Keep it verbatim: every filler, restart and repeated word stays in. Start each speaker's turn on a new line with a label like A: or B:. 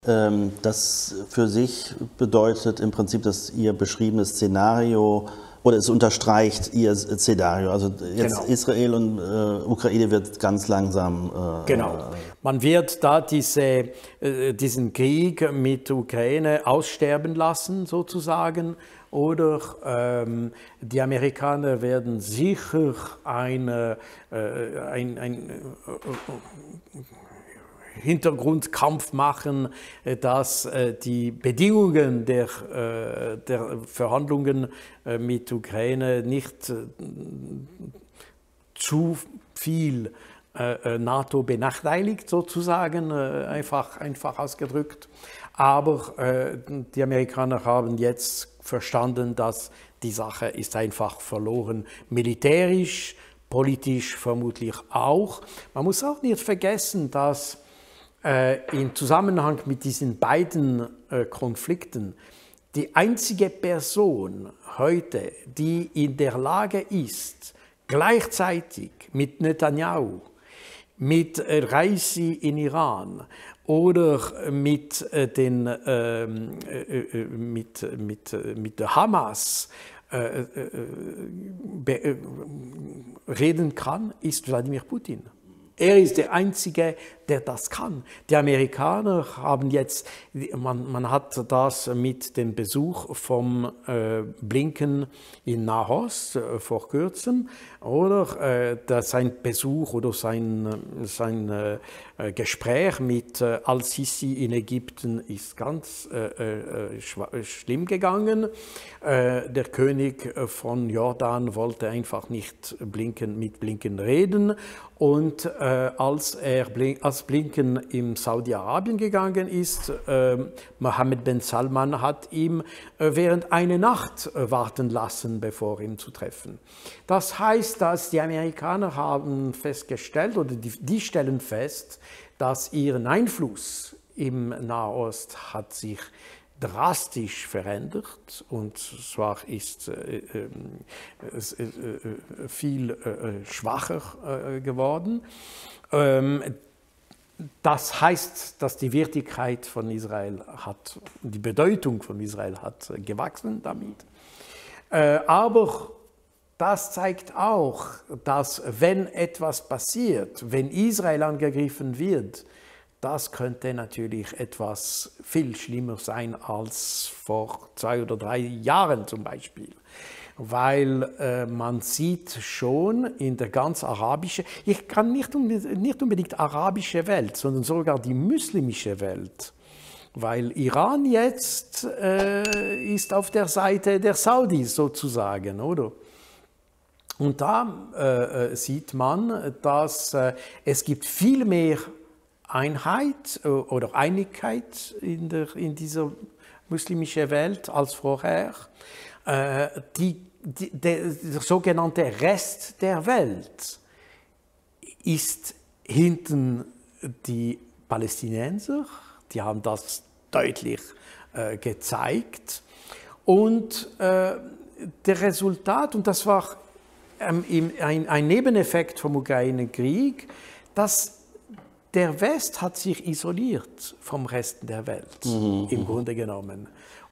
A: Ähm, das für sich bedeutet im Prinzip, dass Ihr beschriebenes Szenario, oder es unterstreicht Ihr Szenario. Also jetzt genau. Israel und äh, Ukraine wird ganz langsam... Äh,
B: genau. Man wird da diese, äh, diesen Krieg mit Ukraine aussterben lassen, sozusagen. Oder ähm, die Amerikaner werden sicher eine, äh, ein, ein äh, Hintergrundkampf machen, dass äh, die Bedingungen der, äh, der Verhandlungen äh, mit Ukraine nicht äh, zu viel äh, NATO benachteiligt, sozusagen, äh, einfach, einfach ausgedrückt. Aber äh, die Amerikaner haben jetzt verstanden, dass die Sache ist einfach verloren, militärisch, politisch vermutlich auch. Man muss auch nicht vergessen, dass äh, im Zusammenhang mit diesen beiden äh, Konflikten die einzige Person heute, die in der Lage ist, gleichzeitig mit Netanyahu, mit äh, Raisi in Iran oder mit, äh, den, äh, äh, mit, mit, mit der Hamas äh, äh, reden kann, ist Wladimir Putin. Er ist der Einzige, der das kann. Die Amerikaner haben jetzt, man, man hat das mit dem Besuch vom äh, Blinken in Nahost äh, vor kurzem, oder äh, das sein Besuch oder sein, sein äh, Gespräch mit äh, Al-Sisi in Ägypten ist ganz äh, äh, schlimm gegangen. Äh, der König von Jordan wollte einfach nicht Blinken, mit Blinken reden. Und äh, als, er, als Blinken in Saudi-Arabien gegangen ist, äh, Mohammed bin Salman hat ihm äh, während einer Nacht äh, warten lassen, bevor ihn zu treffen. Das heißt, dass die Amerikaner haben festgestellt, oder die, die stellen fest, dass ihren Einfluss im Nahost hat sich drastisch verändert, und zwar ist äh, es äh, äh, viel äh, schwacher äh, geworden. Ähm, das heißt, dass die Wichtigkeit von Israel hat, die Bedeutung von Israel hat äh, gewachsen damit. Äh, aber das zeigt auch, dass wenn etwas passiert, wenn Israel angegriffen wird, das könnte natürlich etwas viel schlimmer sein als vor zwei oder drei Jahren zum Beispiel. Weil äh, man sieht schon in der ganz arabischen, ich kann nicht, nicht unbedingt arabische Welt, sondern sogar die muslimische Welt. Weil Iran jetzt äh, ist auf der Seite der Saudis sozusagen, oder? Und da äh, sieht man, dass äh, es gibt viel mehr Einheit oder Einigkeit in, der, in dieser muslimischen Welt als vorher. Äh, die, die, der, der sogenannte Rest der Welt ist hinten die Palästinenser, die haben das deutlich äh, gezeigt. Und äh, der Resultat, und das war ähm, ein, ein Nebeneffekt vom Ukraine-Krieg, dass der West hat sich isoliert vom Rest der Welt, mhm. im Grunde genommen.